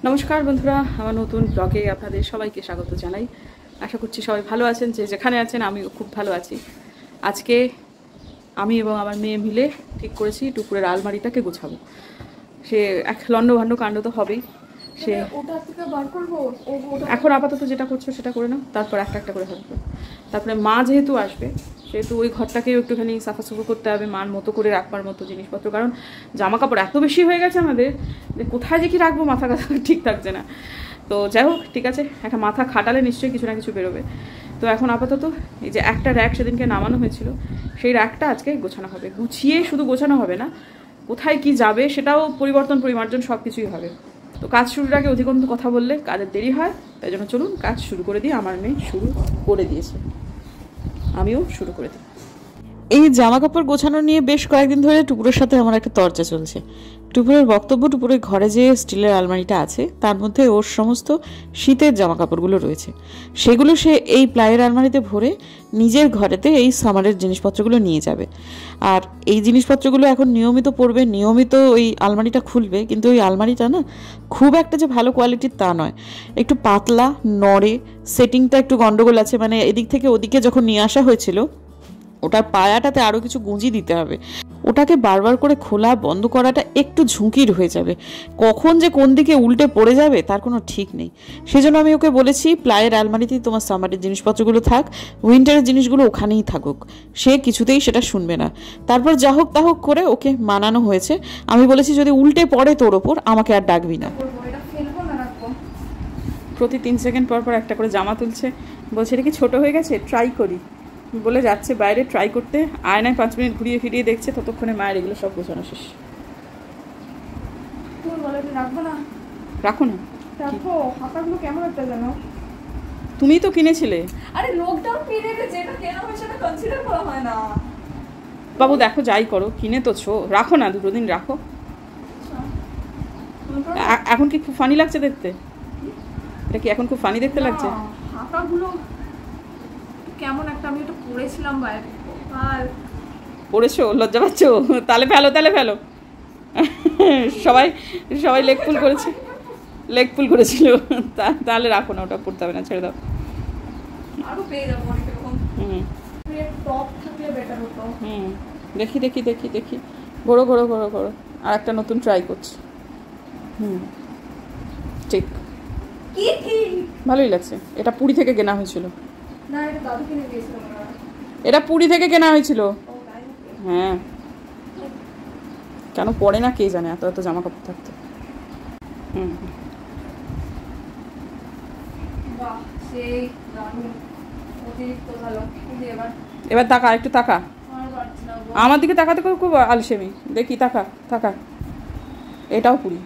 নমস্কার বন্ধুরা, আমার নতুন ব্লগে আপনাদের সবাইকে স্বাগত জানাই। আশা করছি সবাই ভালো আছেন, যে যেখানে আছেন আমিও খুব ভালো আছি। আজকে আমি এবং আমার মেয়ে মিলে ঠিক করেছি দুপুরের আলমারিটাকে গোছাবো। সে এক লণ্ডভণ্ড কাণ্ড তো হবেই। সে ওটা থেকে বার করবো। এখন আপাতত যেটা করছো সেটা করে নাও, তারপর একটা একটা করে হবে। তারপরে মা যেহেতু আসবে সেহেতু ওই ঘরটাকেও একটুখানি সাফাসুফো করতে হবে, মার মতো করে রাখবার মতো জিনিসপত্র। কারণ জামা কাপড় এত বেশি হয়ে গেছে আমাদের যে কোথায় যে কি রাখবো মাথা কাথা ঠিক থাকছে না। তো যাই হোক, ঠিক আছে, একটা মাথা খাটালে নিশ্চয়ই কিছু না কিছু বেরোবে। তো এখন আপাতত এই যে একটা র্যাক সেদিনকে নামানো হয়েছিল, সেই র্যাকটা আজকে গোছানো হবে। গুছিয়ে শুধু গোছানো হবে না, কোথায় কি যাবে সেটাও পরিবর্তন পরিমার্জন সব কিছুই হবে। তো কাজ শুরুর আগে অধিকন্ত কথা বললে কাজের দেরি হয়, তাই জন্য চলুন কাজ শুরু করে দিই। আমার মেয়ে শুরু করে দিয়েছে, আমিও শুরু করে দিই। এই জামা কাপড় গোছানো নিয়ে বেশ কয়েকদিন ধরে টুপুরের সাথে আমার একটা চর্চা চলছে। টুপুরের বক্তব্য, টুপুরের ঘরে যে স্টিলের আলমারিটা আছে তার মধ্যে ওর সমস্ত শীতের জামা কাপড়গুলো রয়েছে, সেগুলো সে এই প্লাইয়ের আলমারিতে ভরে নিজের ঘরেতে এই সামারের জিনিসপত্রগুলো নিয়ে যাবে। আর এই জিনিসপত্রগুলো এখন নিয়মিত পরবে, নিয়মিত ওই আলমারিটা খুলবে। কিন্তু ওই আলমারিটা না খুব একটা যে ভালো কোয়ালিটির তা নয়, একটু পাতলা, নড়ে, সেটিংটা একটু গন্ডগোল আছে। মানে এদিক থেকে ওদিকে যখন নিয়ে আসা হয়েছিল, ওটার পায়াটাতে আরও কিছু গুঁজি দিতে হবে। ওটাকে বারবার করে খোলা বন্ধ করাটা একটু ঝুঁকির হয়ে যাবে, কখন যে কোন দিকে উল্টে পড়ে যাবে তার কোনো ঠিক নেই। সেজন্য আমি ওকে বলেছি প্লাইয়ের আলমারিতেই তোমার সামারের জিনিসপত্রগুলো থাক, উইন্টারের জিনিসগুলো ওখানেই থাকুক। সে কিছুতেই সেটা শুনবে না। তারপর যা হোক তা হোক করে ওকে মানানো হয়েছে। আমি বলেছি যদি উল্টে পড়ে তোর ওপর আমাকে আর ডাকবি না। প্রতি 3 সেকেন্ড পর পর একটা করে জামা তুলছে, বলছে এটা কি ছোটো হয়ে গেছে, ট্রাই করি বলে যাচ্ছে বাইরে ট্রাই করতে। আয়নায় 5 মিনিট ঘুরিয়ে ফিরিয়ে দেখছে, ততক্ষণে মায়ের এগুলো সব গোছানো শেষ। রাখবো না, রাখো না, রাখো। হাতাগুলো কেমন একটা জানো? তুমিই তো কিনেছিলে। আরে লকডাউন পিরিয়ডে যেটা কেনা হয় সেটা কনসিডার করা হয় না। বাবু দেখো, যাই করো কিনে তো ছো, রাখো না, 2 দিন রাখো। এখন কি খুব ফানি লাগছে দেখতে? এটা কি এখন খুব ফানি দেখতে লাগছে? হাতাগুলো কেমন একটা, আমি এটা পরেছিলাম বাইরে। আর পড়েছো, লজ্জা পাচ্ছ? তাহলে ফেলো, তাহলে ফেলো। সবাই সবাই লেগ পুল করেছে, লেগ পুল করেছিল। তাহলে রাখো না, ওটা পড়তে হবে না, ছেড়ে দাও। আরো পেয়ে যাবো অনেক রকম। টপ থাকলে বেটার হতো। দেখি দেখি দেখি দেখি, ঘোরো ঘোরো ঘোরো ঘোরো। আর একটা নতুন ট্রাই করছি। ঠিক, ভালোই লাগছে। এটা পুরী থেকে কেনা হয়েছিল। না, এটা দাদু কিনে দিয়েছিল। এটা পুরী থেকে কেনা হয়েছিল। হ্যাঁ, কেন পড়ে না কে জানে, এত এত জামা কাপড় থাকতো। এবার তাকা, একটু তাকা আমার দিকে, তাকাতে খুব আলসেমি। দেখি, তাকা তাকা, এটাও পুরি।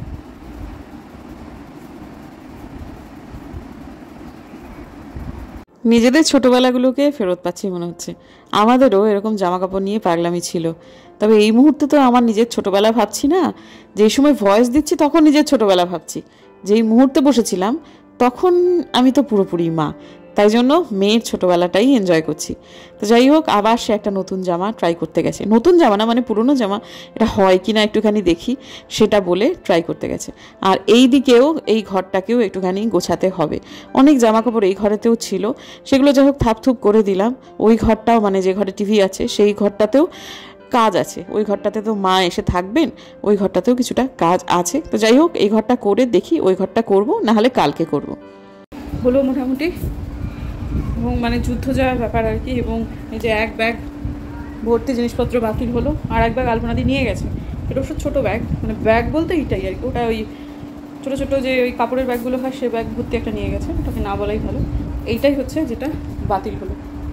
নিজেদের ছোটোবেলাগুলোকে ফেরত পাচ্ছি মনে হচ্ছে। আমাদেরও এরকম জামা কাপড় নিয়ে পাগলামি ছিল। তবে এই মুহূর্তে তো আমার নিজের ছোটোবেলা ভাবছি না। যেই সময় ভয়েস দিচ্ছি তখন নিজের ছোটোবেলা ভাবছি। যেই মুহূর্তে বসেছিলাম তখন আমি তো পুরোপুরি মা, তাই জন্য মেয়ের ছোটোবেলাটাই এনজয় করছি। তো যাই হোক, আবার সে একটা নতুন জামা ট্রাই করতে গেছে। নতুন জামা না, মানে পুরনো জামা, এটা হয় কি না একটুখানি দেখি সেটা বলে ট্রাই করতে গেছে। আর এই দিকেও, এই ঘরটাকেও একটুখানি গোছাতে হবে। অনেক জামা কাপড় এই ঘরেতেও ছিল, সেগুলো যাই হোক থাপথুপ করে দিলাম। ওই ঘরটাও, মানে যে ঘরে টিভি আছে সেই ঘরটাতেও কাজ আছে। ওই ঘরটাতে তো মা এসে থাকবেন, ওই ঘরটাতেও কিছুটা কাজ আছে। তো যাই হোক, এই ঘরটা করে দেখি, ওই ঘরটা করব, নাহলে কালকে করব। হলো মোটামুটি, এবং মানে যুদ্ধ যাওয়ার ব্যাপার আর কি। এবং এই যে এক ব্যাগ ভর্তি জিনিসপত্র বাতিল হলো, আর এক ব্যাগ আলপনাদি নিয়ে গেছে। এটা অবশ্য ছোটো ব্যাগ, মানে ব্যাগ বলতে এইটাই আর কি। ওটা ওই ছোটো ছোটো যে ওই কাপড়ের ব্যাগগুলো হয়, সে ব্যাগ ভর্তি একটা নিয়ে গেছে। ওটাকে না বলাই ভালো। এইটাই হচ্ছে যেটা বাতিল হলো।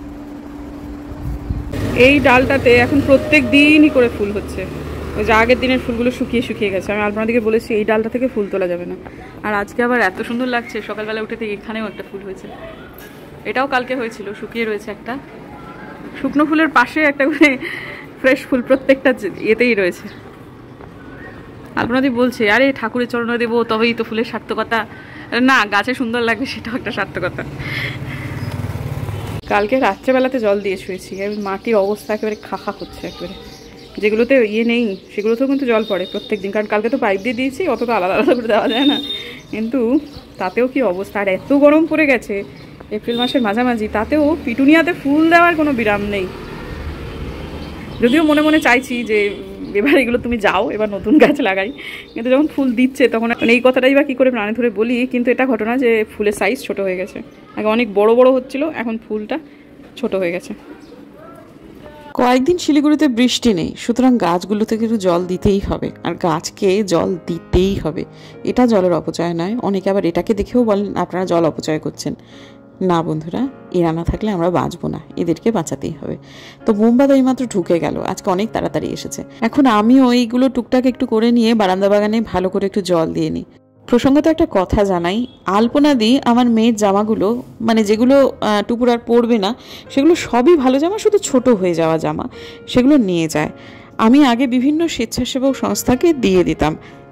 এই ডালটাতে এখন প্রত্যেক দিনই করে ফুল হচ্ছে। ওই যে আগের দিনের ফুলগুলো শুকিয়ে শুকিয়ে গেছে। আমি আলপনাদিকে বলেছি এই ডালটা থেকে ফুল তোলা যাবে না। আর আজকে আবার এত সুন্দর লাগছে, সকালবেলা উঠে থেকে এখানেও একটা ফুল হয়েছে। এটাও কালকে হয়েছিল, শুকিয়ে রয়েছে একটা। শুকনো ফুলের পাশে একটা করে ফ্রেশ ফুল প্রত্যেকটা ইয়েতেই রয়েছে। আলপনাদি বলছে আরে ঠাকুরের চরণে দেবো তবেই তো ফুলের সার্থকতা। না, গাছে সুন্দর লাগবে সেটাও একটা সার্থকতা। কালকে রাত্রেবেলাতে জল দিয়ে শুয়েছি, মাটির অবস্থা একেবারে খাখা করছে একেবারে। যেগুলোতে ইয়ে নেই সেগুলোতেও কিন্তু জল পড়ে প্রত্যেক দিন, কারণ কালকে তো পাইপ দিয়ে দিয়েছি, অত তো আলাদা আলাদা করে দেওয়া যায় না। কিন্তু তাতেও কি অবস্থা, আর এত গরম পড়ে গেছে এপ্রিল মাসের মাঝামাঝি, তাতেও পিটুনিয়াতে ফুল দেওয়ার কোনো বিরাম নেই। যদিও মনে মনে চাইছি যে এবার এগুলো তুমি যাও, এবার নতুন গাছ লাগাই, কিন্তু যখন ফুল দিচ্ছে তখন এই কথাটাই বা কী করে প্রাণে ধরে বলি। কিন্তু এটা ঘটনা যে ফুলের সাইজ ছোট হয়ে গেছে, আগে অনেক বড় বড় হচ্ছিল, এখন ফুলটা ছোট হয়ে গেছে। কয়েকদিন শিলিগুড়িতে বৃষ্টি নেই, সুতরাং গাছগুলোতে কিন্তু জল দিতেই হবে, আর গাছকে জল দিতেই হবে। এটা জলের অপচয় নয়। অনেকে আবার এটাকে দেখেও বলেন আপনারা জল অপচয় করছেন। না বন্ধুরা, এরা না থাকলে আমরা বাঁচবো না, এদেরকে বাঁচাতেই হবে। তো মোমবাদ এইমাত্র ঢুকে গেল, আজকে অনেক তাড়াতাড়ি এসেছে। এখন আমিও এইগুলো টুকটাক একটু করে নিয়ে বারান্দা বাগানে ভালো করে একটু জল দিয়ে নিই। প্রসঙ্গত একটা কথা জানাই, আলপনা দি আমার মেয়ের জামাগুলো, মানে যেগুলো টুকুর আর পরবে না সেগুলো সবই ভালো জামা, শুধু ছোট হয়ে যাওয়া জামা সেগুলো নিয়ে যায়। আমি আগে বিভিন্ন স্বেচ্ছাসেবক সংস্থাকে দিয়ে দিতাম,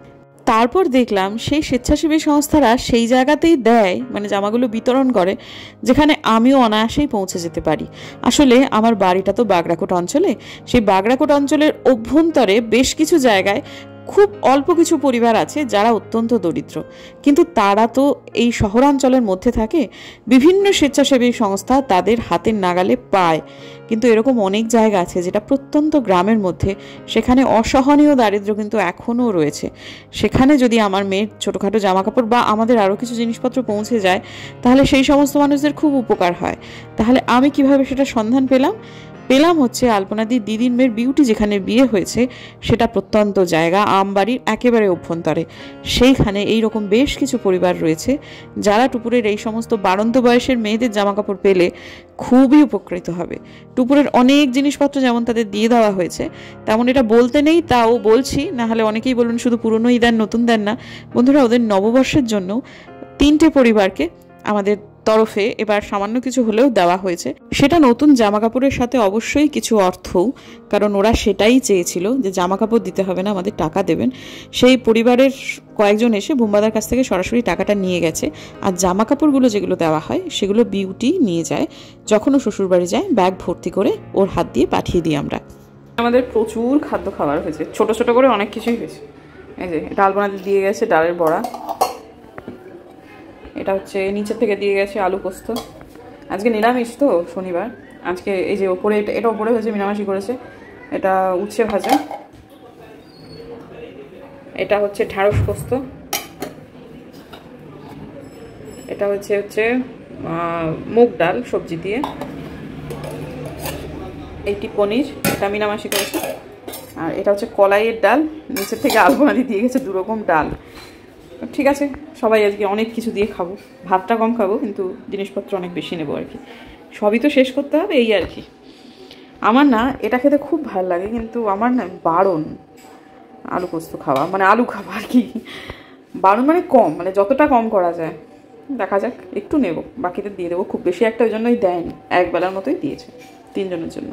তারপর দেখলাম সেই স্বেচ্ছাসেবী সংস্থারা সেই জায়গাতেই দেয়, মানে জামাগুলো বিতরণ করে যেখানে আমিও অনায়াসেই পৌঁছে যেতে পারি। আসলে আমার বাড়িটা তো বাগড়াকোট অঞ্চলে, সেই বাগড়াকোট অঞ্চলের অভ্যন্তরে বেশ কিছু জায়গায় খুব অল্প কিছু পরিবার আছে যারা অত্যন্ত দরিদ্র, কিন্তু তারা তো এই শহরাঞ্চলের মধ্যে থাকে। বিভিন্ন স্বেচ্ছাসেবী সংস্থা তাদের হাতের নাগালে পায়, কিন্তু এরকম অনেক জায়গা আছে যেটা প্রত্যন্ত গ্রামের মধ্যে, সেখানে অসহনীয় দারিদ্র্য কিন্তু এখনও রয়েছে। সেখানে যদি আমার মেয়ের ছোটোখাটো জামাকাপড় বা আমাদের আরও কিছু জিনিসপত্র পৌঁছে যায়, তাহলে সেই সমস্ত মানুষদের খুব উপকার হয়। তাহলে আমি কিভাবে সেটা সন্ধান পেলাম হচ্ছে আলপনাদি দিদির মেয়ের বিউটি যেখানে বিয়ে হয়েছে সেটা প্রত্যন্ত জায়গা, আমবাড়ির একেবারে অভ্যন্তরে। সেইখানে এইরকম বেশ কিছু পরিবার রয়েছে যারা টুপুরের এই সমস্ত বাড়ন্ত বয়সের মেয়েদের জামাকাপড় পেলে খুবই উপকৃত হবে। টুপুরের অনেক জিনিসপত্র যেমন তাদের দিয়ে দেওয়া হয়েছে, তেমন এটা বলতে নেই, তাও বলছি, না হলে অনেকেই বলুন শুধু পুরনোই দেন, নতুন দেন না। বন্ধুরা, ওদের নববর্ষের জন্য 3টে পরিবারকে আমাদের তরফে এবার সামান্য কিছু হলেও দেওয়া হয়েছে। সেটা নতুন জামা কাপড়ের সাথে অবশ্যই কিছু অর্থও, কারণ ওরা সেটাই চেয়েছিল যে জামা কাপড় দিতে হবে না, আমাদের টাকা দেবেন। সেই পরিবারের কয়েকজন এসে বুম্বাদার কাছ থেকে সরাসরি টাকাটা নিয়ে গেছে, আর জামা কাপড়গুলো যেগুলো দেওয়া হয় সেগুলো বিউটি নিয়ে যায়, যখন ও শ্বশুরবাড়ি যায় ব্যাগ ভর্তি করে ওর হাত দিয়ে পাঠিয়ে দিই আমরা। আমাদের প্রচুর খাদ্য খাবার হয়েছে, ছোট ছোট করে অনেক কিছুই হয়েছে। এই যে ডাল বানাতে দিয়ে গেছে ডালের বড়া, এটা হচ্ছে নিচের থেকে দিয়ে গেছে আলু পোস্ত। আজকে নিরামিষ তো, শনিবার। আজকে এই যে ওপরে এটা ওপরে হয়েছে, মিনামাসি করেছে। এটা উচ্ছে ভাজা, এটা হচ্ছে ঢ্যাঁড়স পোস্ত, এটা হচ্ছে মুগ ডাল সবজি দিয়ে, এইটি পনির, এটা মিনামাসি করেছে। আর এটা হচ্ছে কলাইয়ের ডাল, নিচের থেকে আলপনা দিয়ে গেছে 2 রকম ডাল। ঠিক আছে, সবাই আজকে অনেক কিছু দিয়ে খাবো, ভাতটা কম খাবো কিন্তু জিনিসপত্র অনেক বেশি নেবো আর কি। সবই তো শেষ করতে হবে, এই আর কি। আমার না এটা খেতে খুব ভালো লাগে, কিন্তু আমার না বারণ আলু পোস্ত খাওয়া, মানে আলু খাওয়া আর কি। বারণ মানে কম, মানে যতটা কম করা যায়। দেখা যাক, একটু নেব, বাকিদের দিয়ে দেবো। খুব বেশি একটা ওই জন্যই দেয়নি, একবেলার মতোই দিয়েছে 3 জনের জন্য।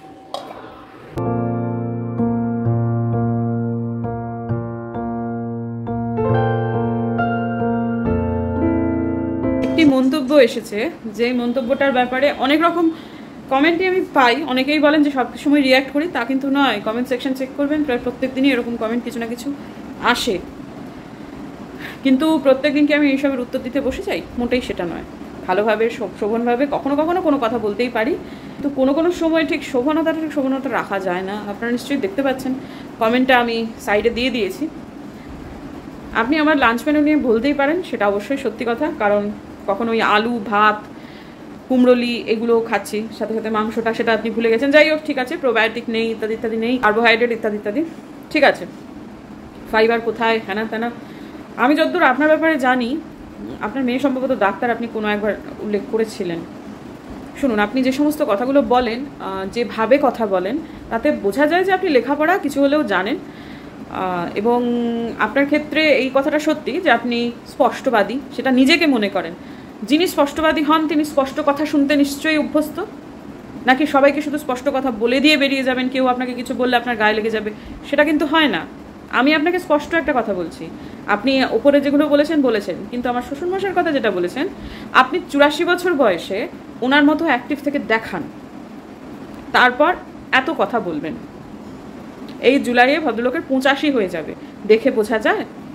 মন্তব্য এসেছে, যে মন্তব্যটার ব্যাপারে অনেক রকম কমেন্টই আমি পাই। অনেকেই বলেন যে সব সময় রিয়াক্ট করি, তা কিন্তু নয়। কমেন্ট সেকশন চেক করবেন, প্রায় প্রত্যেক দিনই এরকম কমেন্ট কিছু না কিছু আসে, কিন্তু প্রত্যেক দিনকে আমি এইসবের উত্তর দিতে বসে যাই, মোটেই সেটা নয়। ভালোভাবে শোভনভাবে কখনো কখনো কোনো কথা বলতেই পারি, তো কোনো কোনো সময় ঠিক শোভনতা রাখা যায় না। আপনারা নিশ্চয়ই দেখতে পাচ্ছেন, কমেন্টটা আমি সাইডে দিয়ে দিয়েছি। আপনি আমার লাঞ্চ মেনু নিয়ে বলতেই পারেন, সেটা অবশ্যই সত্যি কথা, কারণ কখনো ওই আলু ভাত কুমড়োলি এগুলো খাচ্ছি, সাথে সাথে মাংসটা, সেটা আপনি ভুলে গেছেন। যাই হোক, ঠিক আছে, প্রোবায়োটিক নেই, ইত্যাদি ইত্যাদি নেই, কার্বোহাইড্রেট ইত্যাদি ইত্যাদি, ঠিক আছে। ফাইবার কোথায়, হ্যানা ত্যানা। আমি যতদূর আপনার ব্যাপারে জানি, আপনার মেয়ে সম্ভবত ডাক্তার, আপনি কোনো একবার উল্লেখ করেছিলেন। শুনুন, আপনি যে সমস্ত কথাগুলো বলেন, যেভাবে কথা বলেন, তাতে বোঝা যায় যে আপনি লেখাপড়া কিছু হলেও জানেন, এবং আপনার ক্ষেত্রে এই কথাটা সত্যি যে আপনি স্পষ্টবাদী, সেটা নিজেকে মনে করেন। যিনি স্পষ্টবাদী হন তিনি স্পষ্ট কথা শুনতে নিশ্চয়ই অভ্যস্ত, নাকি সবাইকে শুধু স্পষ্ট কথা বলে দিয়ে বেরিয়ে যাবেন, কেউ আপনাকে কিছু বললে আপনার গায়ে লেগে যাবে, সেটা কিন্তু হয় না। আমি আপনাকে স্পষ্ট একটা কথা বলছি, আপনি ওপরে যেগুলো বলেছেন, কিন্তু আমার শ্বশুরমশাইয়ের কথা যেটা বলেছেন, আপনি 84 বছর বয়সে ওনার মতো অ্যাক্টিভ থেকে দেখান, তারপর এত কথা বলবেন। এই জুলাইয়ে ভদ্রলোকের 85 হয়ে যাবে, দেখে বোঝা যায়।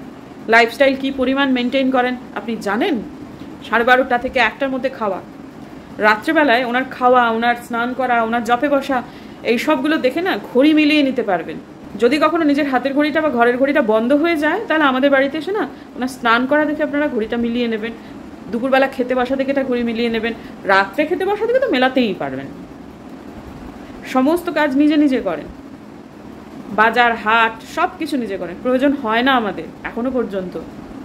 লাইফস্টাইল কী পরিমাণ মেনটেন করেন আপনি জানেন? 12:30 থেকে 1টার মধ্যে খাওয়া, রাত্রেবেলায় ওনার খাওয়া, ওনার স্নান করা, ওনার জপে বসা, এই সবগুলো দেখে না ঘড়ি মিলিয়ে নিতে পারবেন। যদি কখনো নিজের হাতের ঘড়িটা বা ঘরের ঘড়িটা বন্ধ হয়ে যায়, তাহলে আমাদের বাড়িতে এসে না ওনার স্নান করা দেখে আপনারা ঘড়িটা মিলিয়ে নেবেন, দুপুরবেলা খেতে বসা থেকে এটা ঘড়ি মিলিয়ে নেবেন, রাত্রে খেতে বসা থেকে তো মেলাতেই পারবেন। সমস্ত কাজ নিজে নিজে করেন, বাজার হাট সব কিছু নিজে করেন, প্রয়োজন হয় না আমাদের এখনো পর্যন্ত।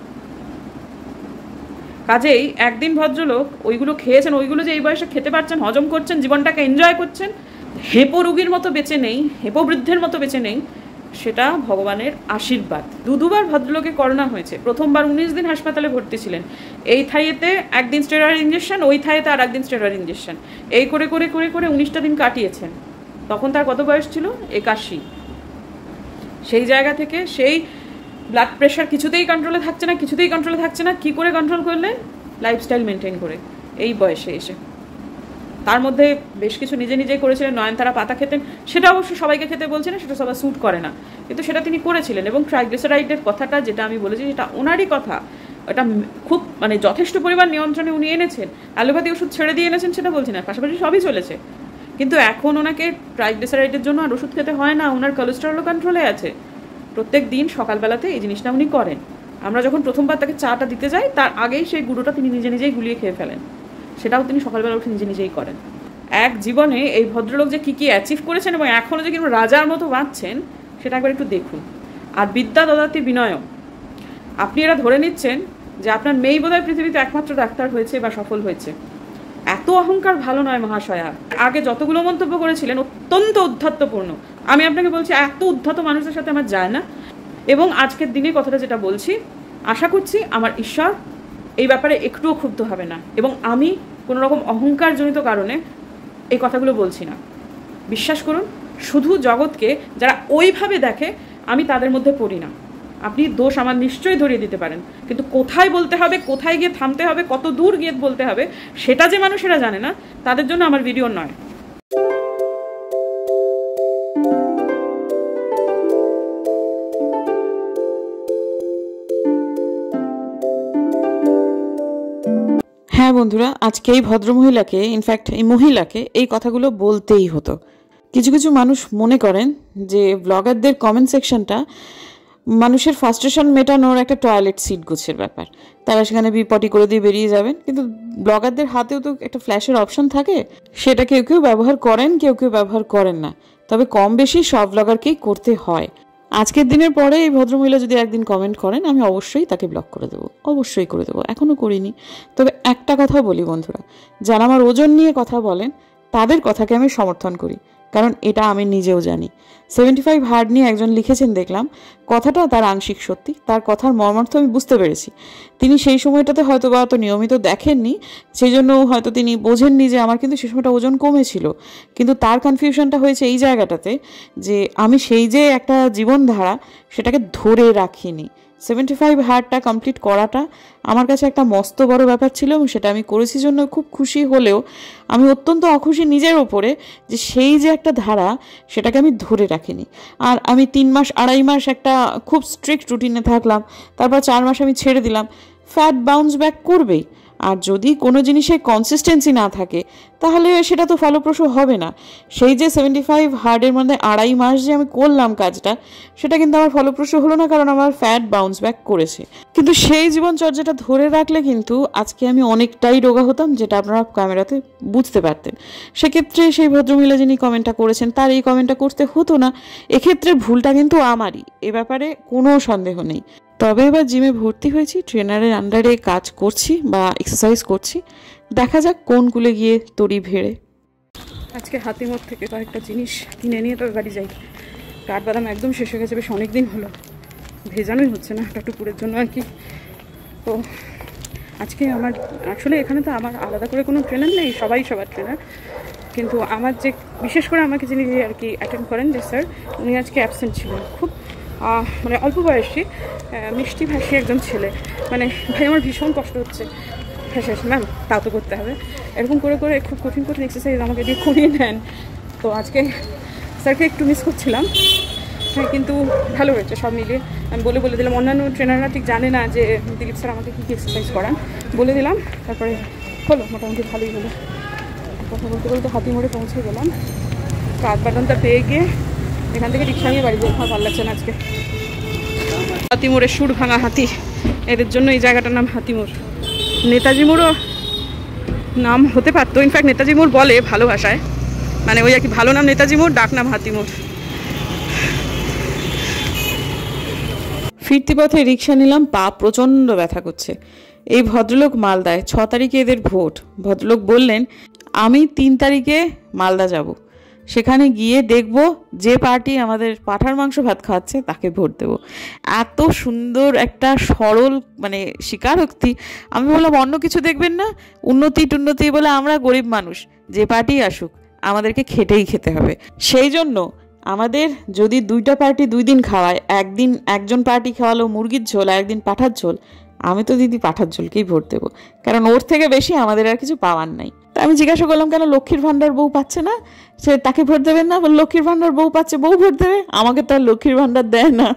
কাজেই একদিন ভদ্রলোক ওইগুলো খেয়েছেন, ওইগুলো যে এই বয়সে খেতে পারছেন, হজম করছেন, জীবনটাকে এনজয় করছেন, হেপো রুগীর মতো বেঁচে নেই, হেপো বৃদ্ধের মতো বেঁচে নেই, সেটা ভগবানের আশীর্বাদ। দুবার ভদ্রলোকে করোনা হয়েছে। প্রথমবার 19 দিন হাসপাতালে ভর্তি ছিলেন, এই থাইয়েতে একদিন স্টেরয়েড ইঞ্জেকশন, ওই থাইয়েতে আর একদিন স্টেরয়েড ইঞ্জেকশন, এই করে করে করে করে 19টা দিন কাটিয়েছেন। তখন তার কত বয়স ছিল? 81। সেই জায়গা থেকে সেই ব্লাড প্রেশার কিছুতেই কন্ট্রোলে থাকছে না, কিছুতেই কন্ট্রোলে থাকছে না। কী করে কন্ট্রোল করলেন? লাইফস্টাইল মেনটেন করে, এই বয়সে এসে। তার মধ্যে বেশ কিছু নিজে নিজেই করেছিলেন। নয়নতারা পাতা খেতেন, সেটা অবশ্য সবাইকে খেতে বলছে না, সেটা সবাই স্যুট করে না, কিন্তু সেটা তিনি করেছিলেন। এবং ট্রাইগ্লিসারাইডের কথাটা যেটা আমি বলেছি, সেটা ওনারই কথা, এটা খুব মানে যথেষ্ট পরিমাণ নিয়ন্ত্রণে উনি এনেছেন। অ্যালোপ্যাথি ওষুধ ছেড়ে দিয়ে এনেছেন সেটা বলছি না, পাশাপাশি সবই চলেছে, কিন্তু এখন ওনাকে ট্রাইগ্লিসারাইডের জন্য আর ওষুধ খেতে হয় না, ওনার কোলেস্টেরলও কন্ট্রোলে আছে। প্রত্যেক দিন সকালবেলাতে এই জিনিসটা উনি করেন। আমরা যখন প্রথমবার তাকে চাটা দিতে যাই, তার আগেই সেই গুঁড়োটা তিনি নিজে নিজেই গুলিয়ে খেয়ে ফেলেন, সেটাও তিনি সকালবেলা উঠে নিজে নিজেই করেন। এক জীবনে এই ভদ্রলোক যে কী কী অ্যাচিভ করেছেন এবং এখনও যে কিন্তু রাজার মতো বাঁচছেন, সেটা একবার একটু দেখুন। আর বিদ্যা দদাতি বিনয়, আপনি এরা ধরে নিচ্ছেন যে আপনার মেয়ে বোধহয় পৃথিবীতে একমাত্র ডাক্তার হয়েছে বা সফল হয়েছে। এত অহংকার ভালো নয় মহাশয়া। আগে যতগুলো মন্তব্য করেছিলেন অত্যন্ত উদ্ধত্তপূর্ণ, আমি আপনাকে বলছি এত উদ্ধত মানুষের সাথে আমার যায় না। এবং আজকের দিনে কথাটা যেটা বলছি, আশা করছি আমার ঈশ্বর এই ব্যাপারে একটুও ক্ষুব্ধ হবে না, এবং আমি কোনো রকম অহংকারজনিত কারণে এই কথাগুলো বলছি না। বিশ্বাস করুন, শুধু জগৎকে যারা ওইভাবে দেখে আমি তাদের মধ্যে পড়ি না। আপনি দোষ আমার নিশ্চয়ই ধরিয়ে দিতে পারেন, কিন্তু কোথায় বলতে হবে, কোথায় গিয়ে থামতে হবে, কত দূর গিয়ে বলতে হবে, সেটা যে মানুষেরা জানে না, তাদের জন্য আমার ভিডিও নয়। হ্যাঁ বন্ধুরা, আজকে এই ভদ্রমহিলাকে, ইনফ্যাক্ট এই মহিলাকে এই কথাগুলো বলতেই হতো। কিছু কিছু মানুষ মনে করেন যে ব্লগারদের কমেন্ট সেকশনটা মানুষের ফ্রাস্ট্রেশন মেটানোর একটা টয়লেট সিট গুছের ব্যাপার। তারা সেখানে বিপটি করে দিয়ে বেরিয়ে যাবেন, কিন্তু ব্লগারদের হাতেও তো একটা ফ্ল্যাশের অপশন থাকে, সেটা কেউ কেউ ব্যবহার করেন, কেউ কেউ ব্যবহার করেন না। তবে কম বেশি সব ব্লগারকেই করতে হয়। আজকের দিনের পরে এই ভদ্রমহিলা যদি একদিন কমেন্ট করেন, আমি অবশ্যই তাকে ব্লক করে দেবো, অবশ্যই করে দেবো। এখনও করিনি। তবে একটা কথা বলি বন্ধুরা, যারা আমার ওজন নিয়ে কথা বলেন তাদের কথাকে আমি সমর্থন করি, কারণ এটা আমি নিজেও জানি। 75 হার্ড নিয়ে একজন লিখেছেন দেখলাম, কথাটা তার আংশিক সত্যি, তার কথার মর্মার্থ আমি বুঝতে পেরেছি। তিনি সেই সময়টাতে হয়তো বা অত নিয়মিত দেখেননি, সেই জন্য হয়তো তিনি বোঝেননি যে আমার কিন্তু সে সময়টা ওজন কমেছিল। কিন্তু তার কনফিউশনটা হয়েছে এই জায়গাটাতে যে আমি সেই যে একটা জীবনধারা সেটাকে ধরে রাখিনি। 75 হার্ডটা কমপ্লিট করাটা আমার কাছে একটা মস্ত বড় ব্যাপার ছিল, এবং সেটা আমি করেছি জন্য খুব খুশি হলেও আমি অত্যন্ত অখুশি নিজের ওপরে যে সেই যে একটা ধারা সেটাকে আমি ধরে রাখিনি। আর আমি 3 মাস 2.5 মাস একটা খুব স্ট্রিক্ট রুটিনে থাকলাম, তারপর 4 মাস আমি ছেড়ে দিলাম। ফ্যাট বাউন্স ব্যাক করবেই, আর যদি কোনো জিনিসে কনসিস্টেন্সি না থাকে তাহলে সেটা তো ফলপ্রসূ হবে না। সেই যে 75 হার্ডের মধ্যে 2.5 মাস যে আমি করলাম কাজটা, সেটা কিন্তু আমার ফলপ্রসূ হলো না, কারণ আমার ফ্যাট বাউন্স ব্যাক করেছে। কিন্তু সেই জীবনচর্যাটা ধরে রাখলে কিন্তু আজকে আমি অনেকটাই রোগা হতাম, যেটা আপনারা ক্যামেরাতে বুঝতে পারতেন। সেক্ষেত্রে সেই ভদ্রমহিলা যিনি কমেন্টটা করেছেন তার এই কমেন্টটা করতে হতো না। এক্ষেত্রে ভুলটা কিন্তু আমারই, এ ব্যাপারে কোনো সন্দেহ নেই। তবে এবার জিমে ভর্তি হয়েছি, ট্রেনারের আন্ডারে কাজ করছি বা এক্সারসাইজ করছি, দেখা যাক কোন কুলে গিয়ে তরি ভেড়ে। আজকে হাতিমোড় থেকে কয়েকটা জিনিস কিনে নিয়ে তো বাড়ি যাই। কাঠবাদাম একদম শেষ হয়ে গেছে, বেশ অনেক দিন হলো, ভেজানোই হচ্ছে না, একটা টুকুরের জন্য আর কি। তো আজকে আমার আসলে এখানে তো আমার আলাদা করে কোনো ট্রেনার নেই, সবাই সবার ট্রেনার, কিন্তু আমার যে বিশেষ করে আমাকে যিনি আর কি অ্যাটেন্ড করেন যে স্যার, উনি আজকে অ্যাবসেন্ট ছিলেন। খুব মানে অল্প বয়সী মিষ্টি ভাষী একজন ছেলে, মানে ভাই আমার ভীষণ কষ্ট হচ্ছে, হ্যাঁ ম্যাম তাও তো করতে হবে, এরকম করে করে খুব কঠিন কঠিন এক্সারসাইজ আমাকে দিয়ে করিয়ে নেন। তো আজকে স্যারকে একটু মিস করছিলাম, হ্যাঁ, কিন্তু ভালো হয়েছে সব মিলিয়ে। আমি বলে দিলাম, অন্যান্য ট্রেনাররা ঠিক জানে না যে দিলীপ স্যার আমাকে কী কী এক্সারসাইজ করান, বলে দিলাম। তারপরে হলো, মোটামুটি ভালোই হলো। কথা বলতে বলতে হাতিমোড়ে পৌঁছে গেলাম। কাজ বাটনটা পেয়ে গিয়ে এখান থেকে রিক্সা নিয়ে বাড়ি যেতে ভালো লাগছে না আজকে। হাতিমোড়ের সুর ভাঙা হাতি, এদের জন্য এই জায়গাটার নাম হাতিমোড়। নেতাজি মোড়ও নাম হতে পারতো, ইনফ্যাক্ট নেতাজি মোড় বলে ভালো ভাষায়, মানে ওই আর কি, ভালো নাম নেতাজি মোড়, ডাক নাম হাতিমোড়। ফিরতি পথে রিক্সা নিলাম, পা প্রচণ্ড ব্যথা করছে। এই ভদ্রলোক মালদায়, 6 তারিখে এদের ভোট। ভদ্রলোক বললেন আমি 3 তারিখে মালদা যাব, সেখানে গিয়ে দেখব যে পার্টি আমাদের পাঁঠার মাংস ভাত খাওয়াচ্ছে তাকে ভোট দেব। এত সুন্দর একটা সরল মানে স্বীকারোক্তি। আমি বললাম অন্য কিছু দেখবেন না, উন্নতি বলে আমরা গরিব মানুষ, যে পার্টি আসুক আমাদেরকে খেটেই খেতে হবে। সেই জন্য আমাদের যদি 2টা পার্টি 2 দিন খাওয়ায়, একদিন একজন পার্টি খাওয়ালো মুরগির ঝোল, একদিন পাঁঠার ঝোল, আমি তো দিদি পাঁঠার ঝোলকেই ভোট দেবো, কারণ ওর থেকে বেশি আমাদের আর কিছু পাওয়ার নাই। তা আমি জিজ্ঞাসা করলাম কেন লক্ষ্মীর ভাণ্ডার বউ পাচ্ছে না, সে তাকে ভোট দেবেন না? বল লক্ষ্মীর ভাণ্ডার বউ পাচ্ছে, বউ ভোট দেবে, আমাকে তো আর লক্ষ্মীর ভাণ্ডার দেয় না।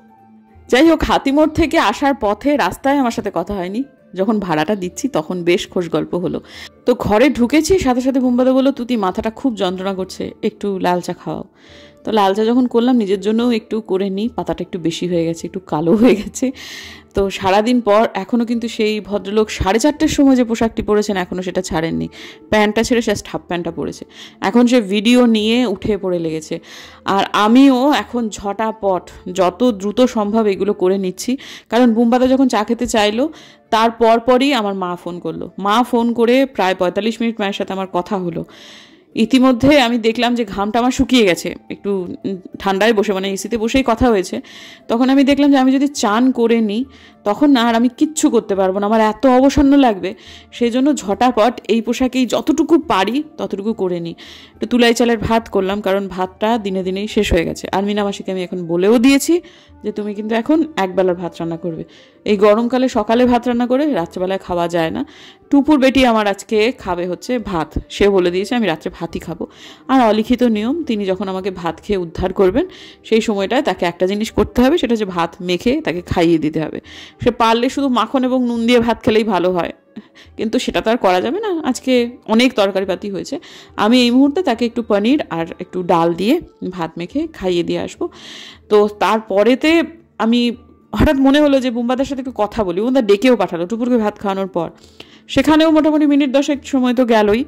যাই হোক, হাতিমোড় থেকে আসার পথে রাস্তায় আমার সাথে কথা হয়নি, যখন ভাড়াটা দিচ্ছি তখন বেশ খোশ গল্প হলো। তো ঘরে ঢুকেছি, সাথে সাথে বুম্বাদা বললো তুতি মাথাটা খুব যন্ত্রণা করছে, একটু লাল চা খাওয়াও। তো লাল চা যখন করলাম, নিজের জন্যও একটু করে নিই, পাতাটা একটু বেশি হয়ে গেছে, একটু কালো হয়ে গেছে। তো সারাদিন পর এখনও কিন্তু সেই ভদ্রলোক 4:30টার সময় যে পোশাকটি পরেছেন এখনও সেটা ছাড়েননি। প্যান্টটা ছেড়ে জাস্ট হাফ প্যান্টটা পরেছে। এখন সে ভিডিও নিয়ে উঠে পড়ে লেগেছে। আর আমিও এখন ঝটাপট যত দ্রুত সম্ভব এগুলো করে নিচ্ছি, কারণ বুম্বাদা যখন চা খেতে চাইলো তার পরপরই আমার মা ফোন করলো। মা ফোন করে প্রায় 45 মিনিট মায়ের সাথে আমার কথা হলো। ইতিমধ্যে আমি দেখলাম যে ঘামটা আমার শুকিয়ে গেছে, একটু ঠান্ডায় বসে মানে এসিতে বসেই কথা হয়েছে। তখন আমি দেখলাম যে আমি যদি চান করে নিই তখন না আর আমি কিচ্ছু করতে পারবো না, আমার এত অবসন্ন লাগবে। সেই জন্য ঝটাপট এই পোশাকেই যতটুকু পারি ততটুকু করে নিই। একটু তুলাই চালের ভাত করলাম, কারণ ভাতটা দিনে দিনেই শেষ হয়ে গেছে। আর মিনা মাসিকে আমি এখন বলেও দিয়েছি যে তুমি কিন্তু এখন একবেলার ভাত রান্না করবে। এই গরমকালে সকালে ভাত রান্না করে রাত্রেবেলায় খাওয়া যায় না। টুপুর বেটি আমার আজকে খাবে হচ্ছে ভাত, সে বলে দিয়েছে আমি রাত্রে ভাতই খাবো। আর অলিখিত নিয়ম, তিনি যখন আমাকে ভাত খেয়ে উদ্ধার করবেন সেই সময়টায় তাকে একটা জিনিস করতে হবে, সেটা হচ্ছে ভাত মেখে তাকে খাইয়ে দিতে হবে। সে পারলে শুধু মাখন এবং নুন দিয়ে ভাত খেলেই ভালো হয়, কিন্তু সেটা তো আর করা যাবে না। আজকে অনেক তরকারিপাতি হয়েছে, আমি এই মুহূর্তে তাকে একটু পনির আর একটু ডাল দিয়ে ভাত মেখে খাইয়ে দিয়ে আসবো। তো তারপরেতে আমি হঠাৎ মনে হলো যে বুম্বাদার সাথে একটু কথা বলি। বুম্বা ডেকেও পাঠালো টুপুরকে ভাত খাওয়ানোর পর, সেখানেও মোটামুটি মিনিট 10 সময় তো গেলই।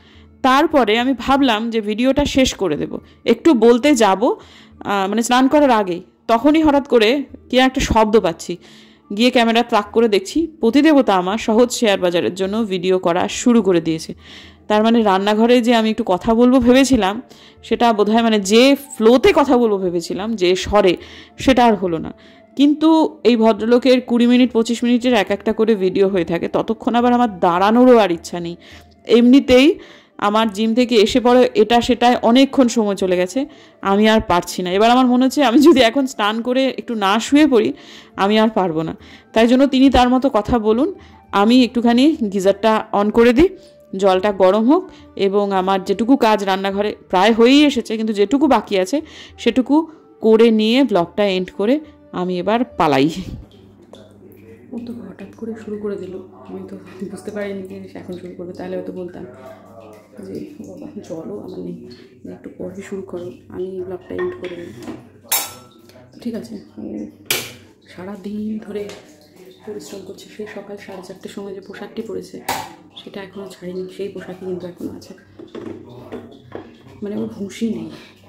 তারপরে আমি ভাবলাম যে ভিডিওটা শেষ করে দেব, একটু বলতে যাব মানে স্নান করার আগেই, তখনই হঠাৎ করে কি একটা শব্দ পাচ্ছি। গিয়ে ক্যামেরা ট্র্যাক করে দেখছি পতিদেবতা আমার সহজ শেয়ার বাজারের জন্য ভিডিও করা শুরু করে দিয়েছে। তার মানে রান্নাঘরে যে আমি একটু কথা বলবো ভেবেছিলাম, সেটা বোধহয় মানে যে ফ্লোতে কথা বলবো ভেবেছিলাম, যে স্বরে, সেটা আর হলো না। কিন্তু এই ভদ্রলোকের 20 মিনিট 25 মিনিটের এক একটা করে ভিডিও হয়ে থাকে, ততক্ষণ আবার আমার দাঁড়ানোরও আর ইচ্ছা নেই। এমনিতেই আমার জিম থেকে এসে পরে এটা সেটায় অনেকক্ষণ সময় চলে গেছে, আমি আর পারছি না। এবার আমার মনে হচ্ছে আমি যদি এখন স্নান করে একটু না শুয়ে পড়ি আমি আর পারবো না। তাই জন্য তিনি তার মতো কথা বলুন, আমি একটুখানি গিজারটা অন করে দিই, জলটা গরম হোক, এবং আমার যেটুকু কাজ রান্নাঘরে প্রায় হয়েই এসেছে, কিন্তু যেটুকু বাকি আছে সেটুকু করে নিয়ে ব্লগটা এন্ড করে আমি এবার পালাই। ও তো হঠাৎ করে শুরু করে দিল, আমি তো বুঝতে পারিনি যে এখন শুরু করবে, তাহলে হয়তো বলতাম যে বাবা জলও আমার নেই, একটু পরে শুরু করো, আমি ব্লগটা এন্ড করে নিই। ঠিক আছে, সারাদিন ধরে পরিশ্রম করছে, সেই সকাল 4:30টার সময় যে পোশাকটি পরেছে সেটা এখনও ছাড়িনি, সেই পোশাকই কিন্তু এখনও আছে। মানে ওর হুঁশই নেই,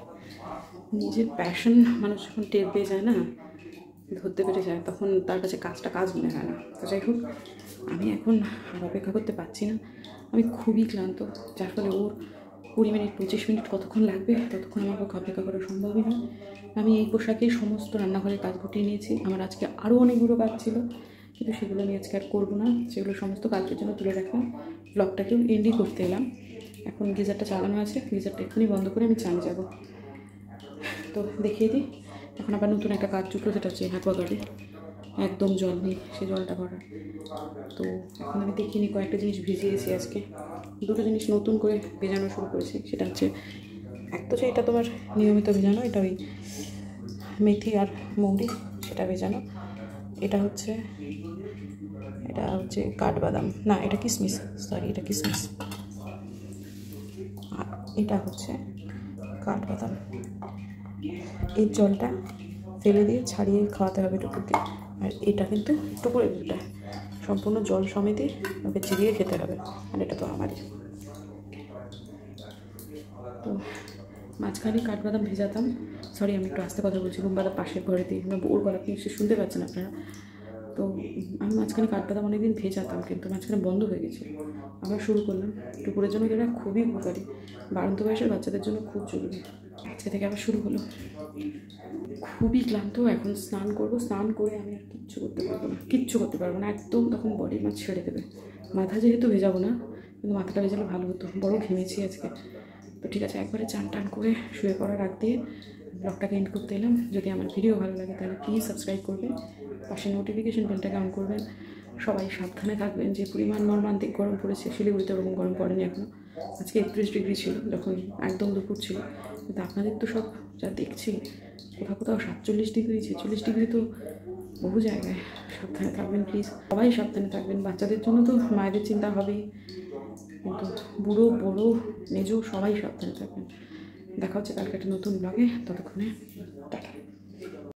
নিজের প্যাশন মানুষ যখন টের পেয়ে যায় না, ধরতে পেরে যায়, তখন তার কাছে কাজটা কাজ মনে হয় না। তো যাই হোক, আমি এখন আর অপেক্ষা করতে পারছি না, আমি খুবই ক্লান্ত, যার ফলে ওর 20 মিনিট 25 মিনিট কতক্ষণ লাগবে ততক্ষণ আমার পক্ষে অপেক্ষা করা সম্ভবই নয়। আমি এই পোশাকেই সমস্ত রান্নাঘরের কাজ গুটিয়ে নিয়েছি। আমার আজকে আরও অনেকগুলো কাজ ছিল, কিন্তু সেগুলো আমি আজকে আর করবো না, সেগুলো সমস্ত কাজের জন্য তুলে রাখলাম। ব্লগটাকেও এন্ডই করতে এলাম। এখন গিজারটা চালানো আছে, গিজারটা এক্ষুনি বন্ধ করে আমি চান যাবো। তো দেখিয়ে দিই, এখন আবার নতুন একটা কাজ জুটলো, সেটা হচ্ছে অ্যাকোয়াগার্ডে একদম জল নেই, সেই জলটা ভরা। তো এখন আমি দেখিনি, কয়েকটা জিনিস ভিজিয়েছি আজকে, 2টো জিনিস নতুন করে ভেজানো শুরু করেছি। সেটা হচ্ছে এক তো যে এটা তোমার নিয়মিত ভেজানো, এটা ওই মেথি আর মৌরি সেটা ভেজানো। এটা হচ্ছে কাঠবাদাম, না এটা কিশমিশ, সরি এটা কিশমিশ, আর এটা হচ্ছে কাঠবাদাম। এই জলটা ফেলে দিয়ে ছাড়িয়ে খাওয়াতে হবে টুকুরকে। আর এটা কিন্তু টুকুরের দুধটা সম্পূর্ণ জল সমেতই ওকে চিবিয়ে খেতে হবে, আর এটা তো আমারই। তো মাঝখানে কাঠবাদাম ভেজাতাম, সরি আমি একটু আস্তে কথা বলছি, রুমবাদা পাশের ঘরে দিয়ে ওর গলা আপনি শুনতে পাচ্ছেন আপনারা। তো আমি মাঝখানে কাঠবাদাম অনেকদিন ভেজাতাম, কিন্তু মাঝখানে বন্ধ হয়ে গেছিলো, আবার শুরু করলাম। টুকুরের জন্য যেটা খুবই উপকারী, বাড়ন্ত বয়সের বাচ্চাদের জন্য খুব জরুরি। আজকে থেকে আবার শুরু হলো। খুবই ক্লান্ত, এখন স্নান করবো, স্নান করে আমি আর কিচ্ছু করতে পারবো না, একদম তখন বডি মাছ ছেড়ে দেবে। মাথা যেহেতু ভেজাবো না, কিন্তু মাথাটা ভেজালে ভালো হতো, বড় ঘেমেছি আজকে। তো ঠিক আছে, একবারে চান টান করে শুয়ে পড়ার আগ দিয়ে ব্লগটাকে এন্ড করতে এলাম। যদি আমার ভিডিও ভালো লাগে তাহলে প্লিজ সাবস্ক্রাইব করবেন, পাশে নোটিফিকেশন বেলটাকে অন করবেন। সবাই সাবধানে থাকবেন। যে পরিমাণ মর্মান্তিক গরম পড়েছে, শিলিগুড়িতে ওরকম গরম পড়েনি এখনও। আজকে 31 ডিগ্রি ছিল যখন একদম দুপুর ছিল, কিন্তু আপনাদের তো সব যা দেখছি কোথাও 47 ডিগ্রি 46 ডিগ্রি, তো বহু জায়গায়। সাবধানে থাকবেন প্লিজ, সবাই সাবধানে থাকবেন। বাচ্চাদের জন্য তো মায়েদের চিন্তা হবেই, কিন্তু বুড়ো বড়ো মেজো সবাই সাবধানে থাকবেন। দেখা হচ্ছে কালকে একটা নতুন ব্লগে, ততক্ষণে টাটা।